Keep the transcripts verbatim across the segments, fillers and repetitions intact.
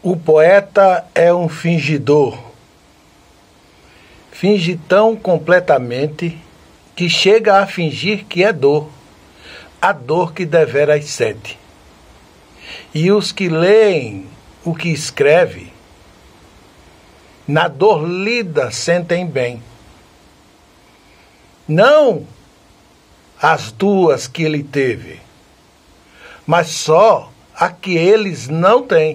O poeta é um fingidor. Finge tão completamente que chega a fingir que é dor, a dor que deveras sente. E os que leem o que escreve, na dor lida sentem bem. Não as duas que ele teve, mas só a que eles não têm.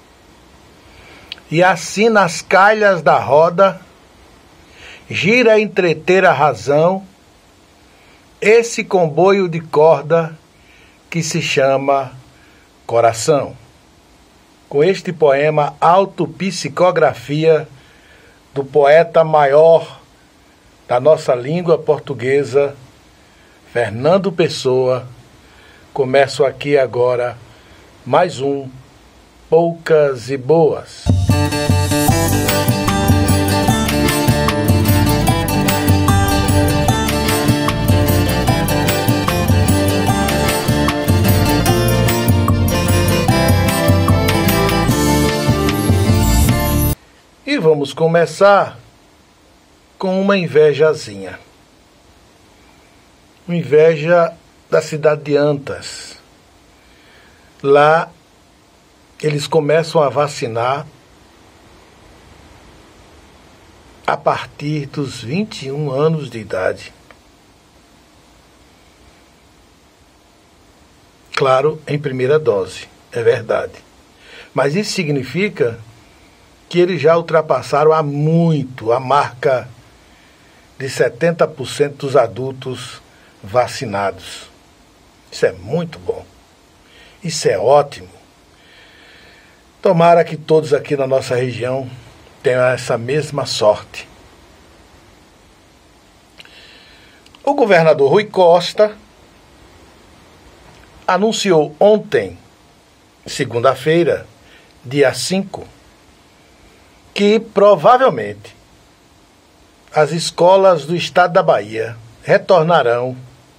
E assim nas calhas da roda, gira a entreter a razão, esse comboio de corda que se chama coração. Com este poema, autopsicografia do poeta maior da nossa língua portuguesa, Fernando Pessoa, começo aqui agora mais um Poucas e Boas. E vamos começar com uma invejazinha. Uma inveja da cidade de Antas. Lá eles começam a vacinar a partir dos vinte e um anos de idade. Claro, em primeira dose, é verdade. Mas isso significa que eles já ultrapassaram há muito a marca de setenta por cento dos adultos vacinados. Isso é muito bom. Isso é ótimo. Tomara que todos aqui na nossa região tenham essa mesma sorte. O governador Rui Costa anunciou ontem, segunda-feira, dia cinco, que provavelmente as escolas do estado da Bahia retornarão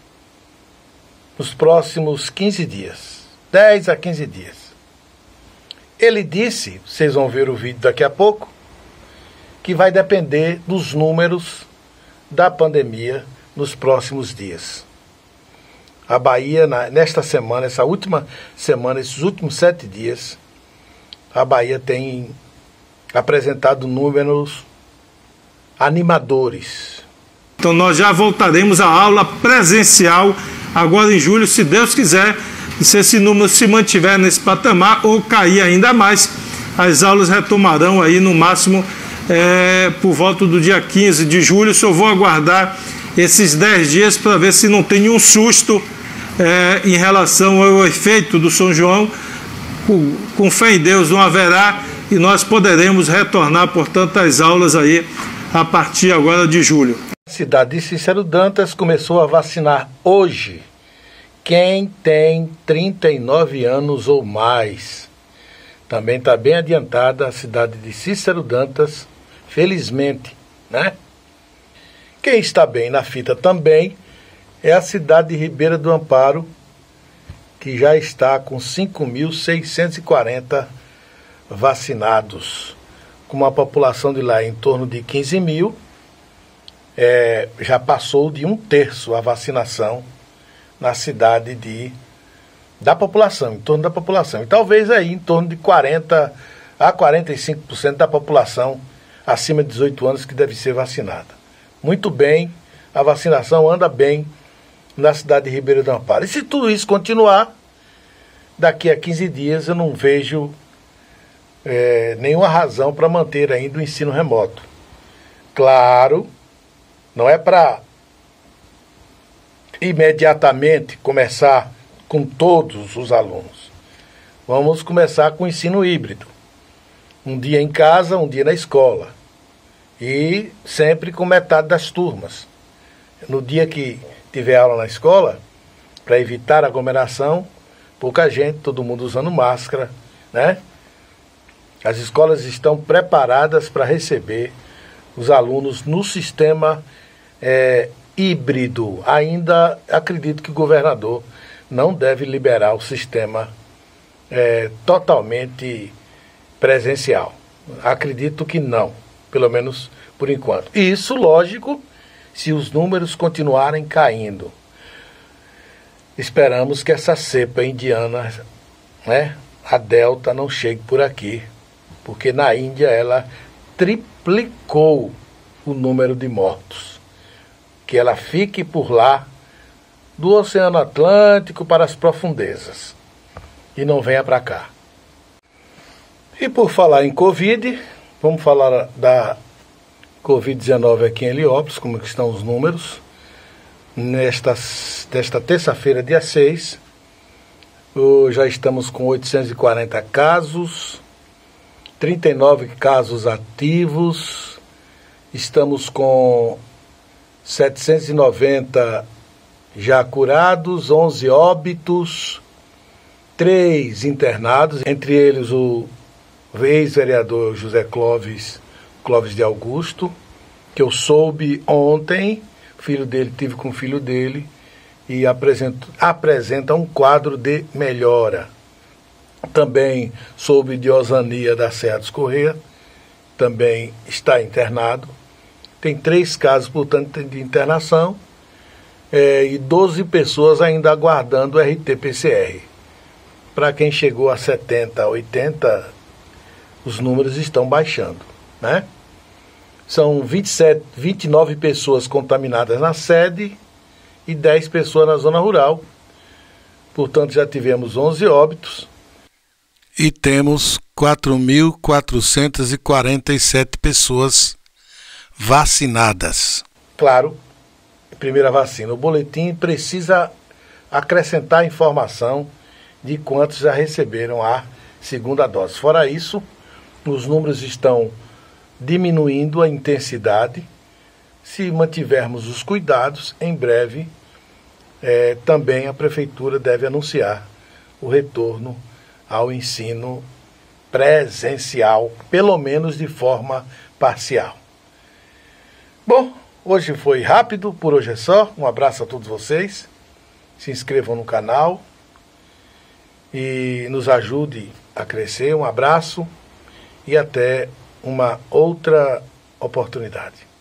nos próximos quinze dias, dez a quinze dias. Ele disse, vocês vão ver o vídeo daqui a pouco, que vai depender dos números da pandemia nos próximos dias. A Bahia, nesta semana, essa última semana, esses últimos sete dias, a Bahia tem apresentado números animadores. Então nós já voltaremos à aula presencial agora em julho, se Deus quiser, e se esse número se mantiver nesse patamar ou cair ainda mais, as aulas retomarão aí no máximo é, por volta do dia quinze de julho. Só vou aguardar esses dez dias para ver se não tem nenhum susto é, em relação ao efeito do São João. Com, com fé em Deus não haverá, e nós poderemos retornar, portanto, às aulas aí a partir agora de julho. A cidade de Cícero Dantas começou a vacinar hoje quem tem trinta e nove anos ou mais. Também está bem adiantada a cidade de Cícero Dantas, felizmente, né? Quem está bem na fita também é a cidade de Ribeira do Amparo, que já está com cinco mil seiscentos e quarenta vacinados, com uma população de lá em torno de quinze mil, é, já passou de um terço a vacinação na cidade de, da população, em torno da população. E talvez aí em torno de quarenta a quarenta e cinco por cento da população acima de dezoito anos que deve ser vacinada. Muito bem, a vacinação anda bem na cidade de Ribeira do Amparo. E se tudo isso continuar, daqui a quinze dias eu não vejo É, nenhuma razão para manter ainda o ensino remoto. Claro, não é para imediatamente começar com todos os alunos. Vamos começar com o ensino híbrido. Um dia em casa, um dia na escola. E sempre com metade das turmas. No dia que tiver aula na escola, para evitar aglomeração, pouca gente, todo mundo usando máscara, né? As escolas estão preparadas para receber os alunos no sistema é, híbrido. Ainda acredito que o governador não deve liberar o sistema é, totalmente presencial. Acredito que não, pelo menos por enquanto. E isso, lógico, se os números continuarem caindo. Esperamos que essa cepa indiana, né, a Delta, não chegue por aqui, porque na Índia ela triplicou o número de mortos. Que ela fique por lá, do Oceano Atlântico para as profundezas, e não venha para cá. E por falar em Covid, vamos falar da covid dezenove aqui em Heliópolis, como estão os números. Nesta, nesta terça-feira, dia seis, já estamos com oitocentos e quarenta casos, trinta e nove casos ativos, estamos com setecentos e noventa já curados, onze óbitos, três internados, entre eles o ex-vereador José Clóvis, Clóvis de Augusto, que eu soube ontem, filho dele, tive com o filho dele, e apresenta, apresenta um quadro de melhora. Também soube de Osania da Serra dos Correia, também está internado. Tem três casos, portanto, de internação, é, e doze pessoas ainda aguardando o R T P C R. Para quem chegou a setenta, oitenta, os números estão baixando, né? São vinte e sete, vinte e nove pessoas contaminadas na sede e dez pessoas na zona rural. Portanto, já tivemos onze óbitos. E temos quatro mil quatrocentas e quarenta e sete pessoas vacinadas. Claro, primeira vacina. O boletim precisa acrescentar informação de quantos já receberam a segunda dose. Fora isso, os números estão diminuindo a intensidade. Se mantivermos os cuidados, em breve é, também a Prefeitura deve anunciar o retorno ao ensino presencial, pelo menos de forma parcial. Bom, hoje foi rápido, por hoje é só. Um abraço a todos vocês. Se inscrevam no canal e nos ajude a crescer. Um abraço e até uma outra oportunidade.